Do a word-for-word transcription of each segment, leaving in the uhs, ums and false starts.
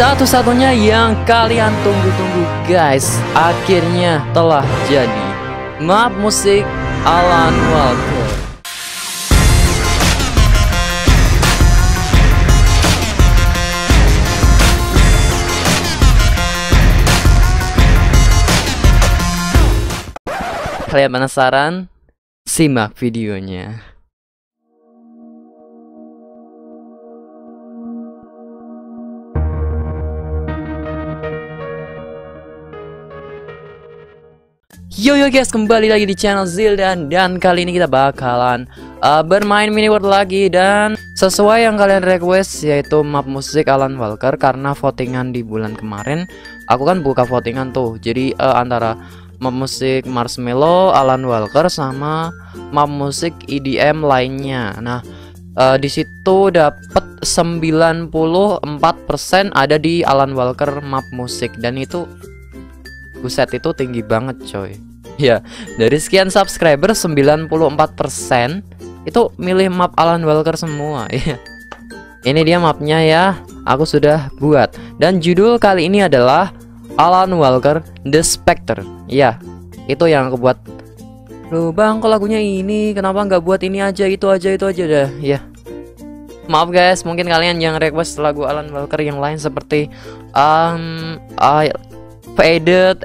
satu-satunya yang kalian tunggu-tunggu guys, akhirnya telah jadi. Map musik Alan Walker. Kalian penasaran? Simak videonya. Yo yo guys, kembali lagi di channel Zildan, dan kali ini kita bakalan uh, bermain mini world lagi, dan sesuai yang kalian request, yaitu map musik Alan Walker. Karena votingan di bulan kemarin aku kan buka votingan tuh, jadi uh, antara map musik Marshmello, Alan Walker, sama map musik E D M lainnya. Nah, uh, di situ dapat sembilan puluh empat persen ada di Alan Walker map musik, dan itu buset, itu tinggi banget coy. Ya, dari sekian subscriber sembilan puluh empat persen itu milih map Alan Walker semua. Ya. Ini dia mapnya ya, aku sudah buat. Dan judul kali ini adalah Alan Walker The Spectre. Ya, itu yang aku buat. Loh bang, kok lagunya ini, kenapa nggak buat ini aja, itu aja, itu aja dah. Ya, maaf guys, mungkin kalian yang request lagu Alan Walker yang lain seperti um, uh, Faded,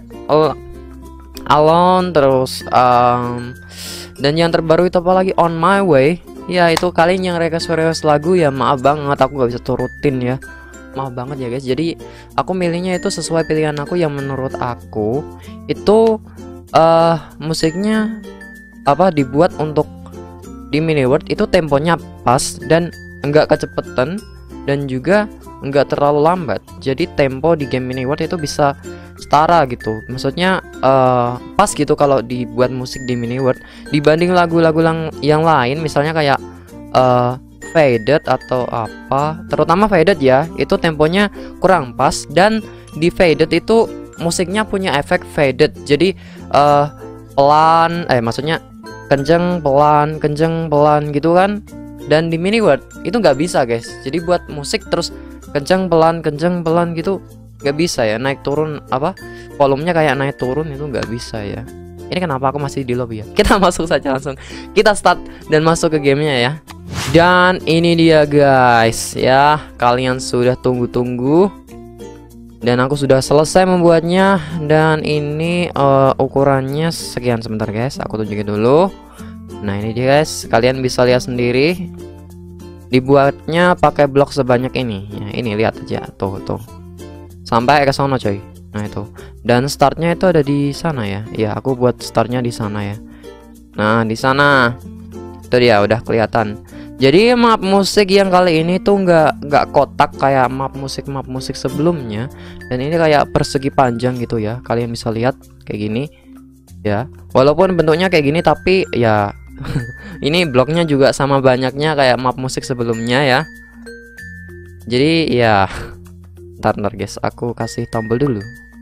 Alone, terus um, dan yang terbaru itu apa lagi, On My Way. Ya, itu kalian yang request-request lagu ya, maaf banget aku nggak bisa turutin ya, maaf banget ya guys. Jadi aku milihnya itu sesuai pilihan aku, yang menurut aku itu uh, musiknya apa dibuat untuk di mini world itu temponya pas dan enggak kecepetan, dan juga enggak terlalu lambat. Jadi tempo di game mini world itu bisa setara gitu, maksudnya uh, pas gitu kalau dibuat musik di mini world dibanding lagu-lagu yang lain, misalnya kayak uh, Faded atau apa, terutama Faded ya, itu temponya kurang pas, dan di Faded itu musiknya punya efek faded, jadi uh, pelan, eh maksudnya kenceng pelan kenceng pelan gitu kan. Dan di mini world itu nggak bisa guys, jadi buat musik terus kenceng pelan kenceng pelan gitu nggak bisa ya, naik turun apa volumenya kayak naik turun, itu nggak bisa ya. Ini kenapa aku masih di lobby ya, kita masuk saja langsung, kita start dan masuk ke gamenya ya. Dan ini dia guys ya, kalian sudah tunggu-tunggu dan aku sudah selesai membuatnya. Dan ini uh, ukurannya sekian, sebentar guys, aku tunjukin dulu. Nah ini dia guys, kalian bisa lihat sendiri, dibuatnya pakai blok sebanyak ini ya, ini lihat aja tuh tuh sampai ke sana coy. Nah itu, dan startnya itu ada di sana ya. Ya aku buat startnya di sana ya. Nah di sana itu dia udah kelihatan. Jadi map musik yang kali ini tuh nggak nggak kotak kayak map musik map musik sebelumnya, dan ini kayak persegi panjang gitu ya, kalian bisa lihat kayak gini ya. Walaupun bentuknya kayak gini tapi ya ini bloknya juga sama banyaknya kayak map musik sebelumnya ya. Jadi ya ntar ntar guys, aku kasih tombol dulu.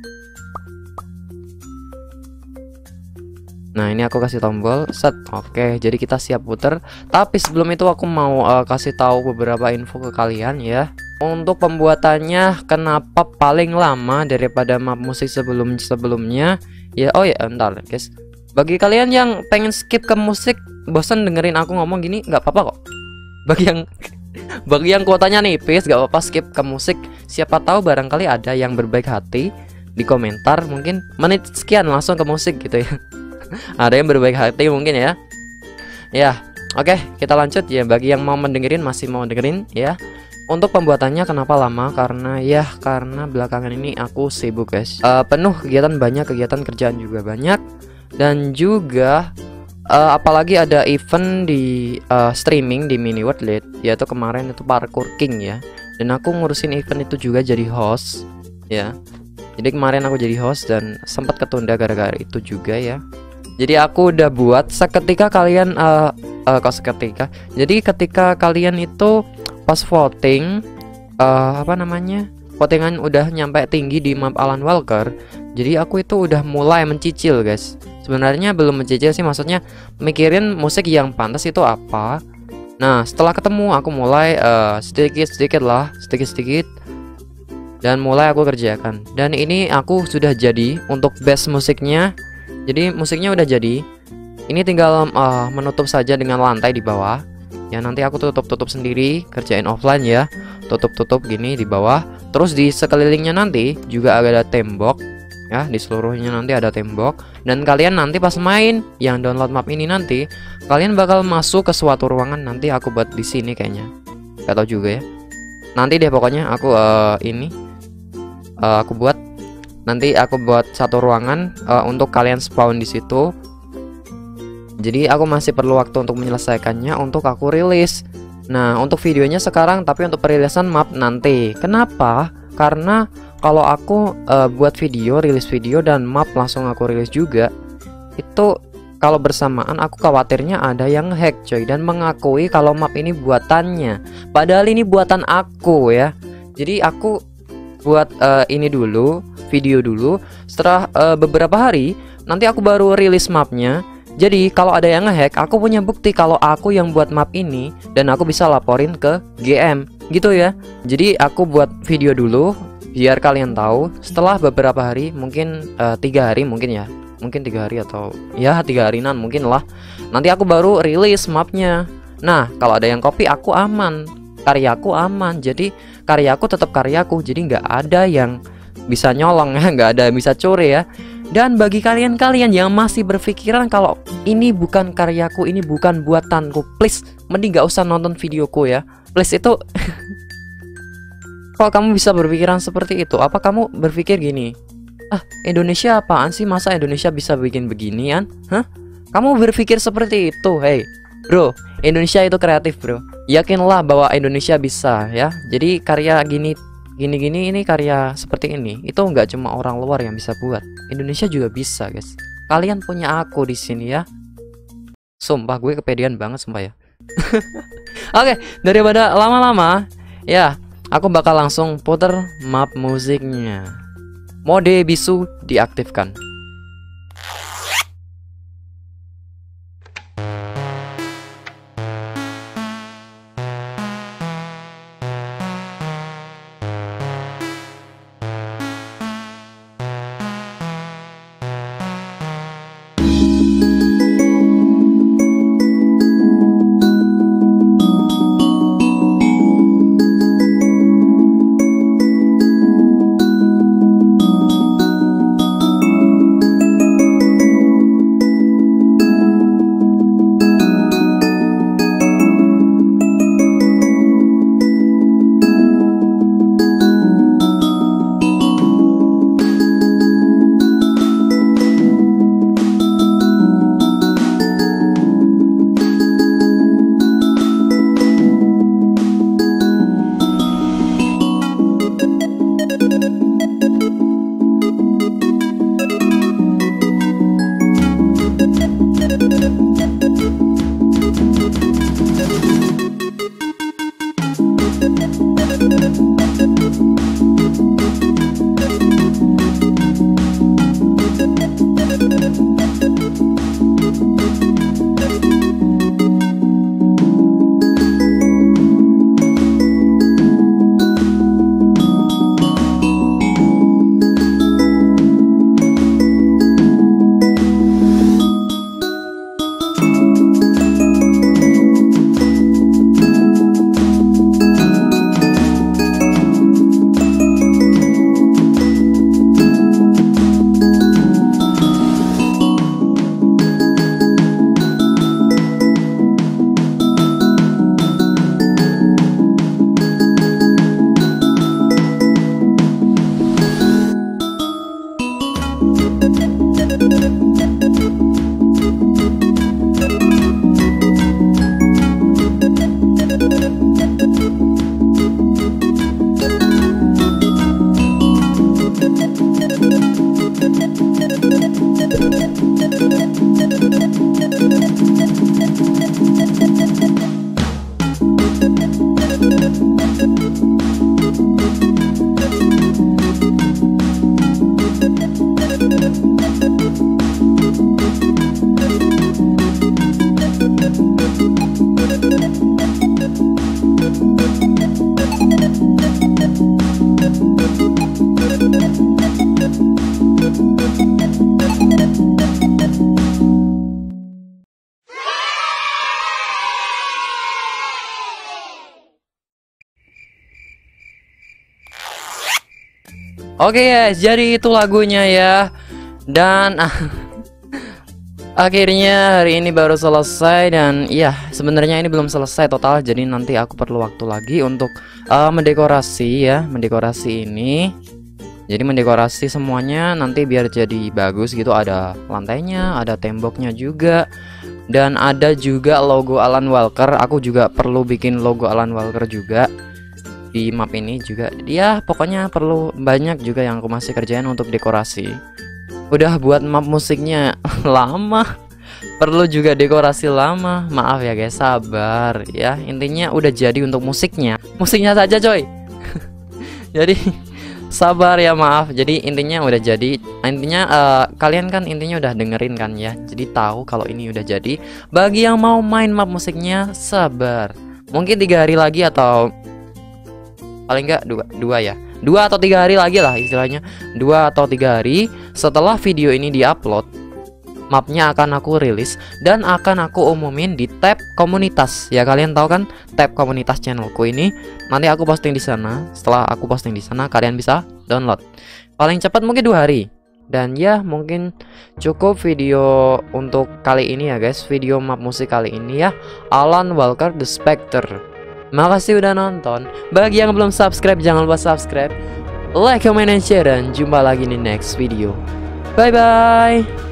Nah ini aku kasih tombol set. Oke, jadi kita siap puter. Tapi sebelum itu aku mau uh, kasih tahu beberapa info ke kalian ya. Untuk pembuatannya kenapa paling lama daripada map musik sebelum sebelumnya ya. Oh ya ntar guys, bagi kalian yang pengen skip ke musik, bosan dengerin aku ngomong gini, nggak apa-apa kok. Bagi yang bagi yang kuotanya nipis, nggak apa-apa skip ke musik. Siapa tahu barangkali ada yang berbaik hati di komentar, mungkin menit sekian langsung ke musik gitu ya. Ada yang berbaik hati mungkin ya. Ya, oke, kita lanjut ya. Bagi yang mau mendengerin, masih mau dengerin ya. Untuk pembuatannya kenapa lama? Karena ya karena belakangan ini aku sibuk guys. Uh, penuh kegiatan, banyak kegiatan kerjaan juga banyak, dan juga uh, apalagi ada event di uh, streaming di mini world lead, yaitu kemarin itu parkour king ya. Dan aku ngurusin event itu juga jadi host ya. Jadi kemarin aku jadi host dan sempat ketunda gara-gara itu juga ya. Jadi aku udah buat seketika kalian uh, uh, kok seketika. Jadi ketika kalian itu pas voting uh, apa namanya, votingan udah nyampe tinggi di map Alan Walker, jadi aku itu udah mulai mencicil guys. Sebenarnya belum mencicil sih, maksudnya mikirin musik yang pantas itu apa. Nah setelah ketemu aku mulai uh, sedikit-sedikit lah, sedikit-sedikit dan mulai aku kerjakan. Dan ini aku sudah jadi untuk base musiknya. Jadi musiknya udah jadi. Ini tinggal uh, menutup saja dengan lantai di bawah. Ya nanti aku tutup-tutup sendiri, kerjain offline ya. Tutup-tutup gini di bawah. Terus di sekelilingnya nanti juga ada tembok. Ya, di seluruhnya nanti ada tembok. Dan kalian nanti pas main yang download map ini nanti, kalian bakal masuk ke suatu ruangan. Nanti aku buat di sini kayaknya. Gak tau juga ya. Nanti deh pokoknya aku uh, ini uh, aku buat nanti aku buat satu ruangan uh, untuk kalian spawn di situ. Jadi aku masih perlu waktu untuk menyelesaikannya untuk aku rilis. Nah, untuk videonya sekarang, tapi untuk perilisan map nanti. Kenapa? Karena kalau aku uh, buat video, rilis video dan map langsung aku rilis juga, itu kalau bersamaan aku khawatirnya ada yang hack coy, dan mengakui kalau map ini buatannya. Padahal ini buatan aku ya. Jadi aku buat uh, ini dulu, video dulu. Setelah uh, beberapa hari, nanti aku baru rilis mapnya. Jadi kalau ada yang ngehack, aku punya bukti kalau aku yang buat map ini dan aku bisa laporin ke G M gitu ya. Jadi aku buat video dulu biar kalian tahu. Setelah beberapa hari, mungkin uh, tiga hari mungkin ya, mungkin tiga hari atau ya tiga harian mungkin lah. Nanti aku baru rilis mapnya. Nah kalau ada yang copy, aku aman, karyaku aman. Jadi karyaku tetap karyaku. Jadi nggak ada yang bisa nyolong ya, nggak ada yang bisa curi ya. Dan bagi kalian-kalian yang masih berpikiran kalau ini bukan karyaku, ini bukan buatanku, please mending gak usah nonton videoku ya. Please itu kalau kamu bisa berpikiran seperti itu, apa kamu berpikir gini, ah Indonesia apaan sih, masa Indonesia bisa bikin beginian? Hah? Kamu berpikir seperti itu? Hey bro, Indonesia itu kreatif bro. Yakinlah bahwa Indonesia bisa ya. Jadi karya gini Gini-gini ini karya seperti ini itu nggak cuma orang luar yang bisa buat, Indonesia juga bisa guys. Kalian punya aku di sini ya. Sumpah gue kepedean banget sumpah ya. Oke, daripada lama-lama ya, aku bakal langsung puter map musiknya. Mode bisu diaktifkan. Oke guys, jadi itu lagunya ya. Dan akhirnya hari ini baru selesai. Dan iya, sebenarnya ini belum selesai total. Jadi nanti aku perlu waktu lagi untuk uh, mendekorasi ya, mendekorasi ini. Jadi mendekorasi semuanya nanti biar jadi bagus gitu. Ada lantainya, ada temboknya juga. Dan ada juga logo Alan Walker. Aku juga perlu bikin logo Alan Walker juga di map ini juga. Ya pokoknya perlu banyak juga yang aku masih kerjain untuk dekorasi. Udah buat map musiknya lama, perlu juga dekorasi lama. Maaf ya guys, sabar ya. Intinya udah jadi untuk musiknya. Musiknya saja coy. Jadi sabar ya, maaf. Jadi intinya udah jadi. Intinya uh, kalian kan intinya udah dengerin kan ya. Jadi tahu kalau ini udah jadi. Bagi yang mau main map musiknya, sabar. Mungkin tiga hari lagi atau paling enggak dua, dua ya. Dua atau tiga hari lagi lah istilahnya. Dua atau tiga hari setelah video ini diupload, mapnya akan aku rilis dan akan aku umumin di tab komunitas. Ya kalian tahu kan tab komunitas channelku ini. Nanti aku posting di sana. Setelah aku posting di sana, kalian bisa download. Paling cepat mungkin dua hari. Dan ya mungkin cukup video untuk kali ini ya guys. Video map musik kali ini ya, Alan Walker The Spectre. Makasih udah nonton. Bagi yang belum subscribe, jangan lupa subscribe, like, comment, and share. Dan jumpa lagi di next video. Bye bye.